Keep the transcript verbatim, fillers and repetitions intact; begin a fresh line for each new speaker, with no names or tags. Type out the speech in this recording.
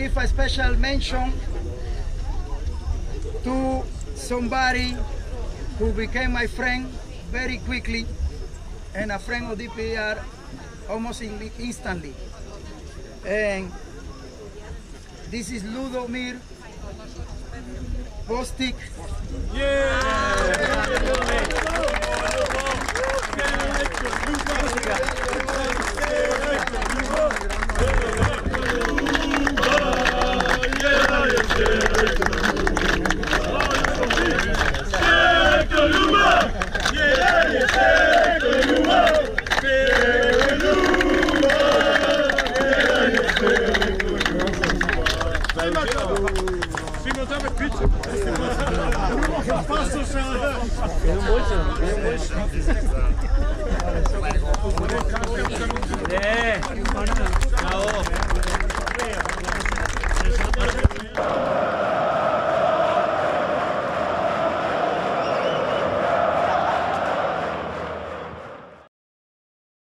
give a special mention to somebody who became my friend very quickly and a friend of D P R almost instantly. And this is Ludomir Bostic.
Simultane Pizza. Passo, senhor.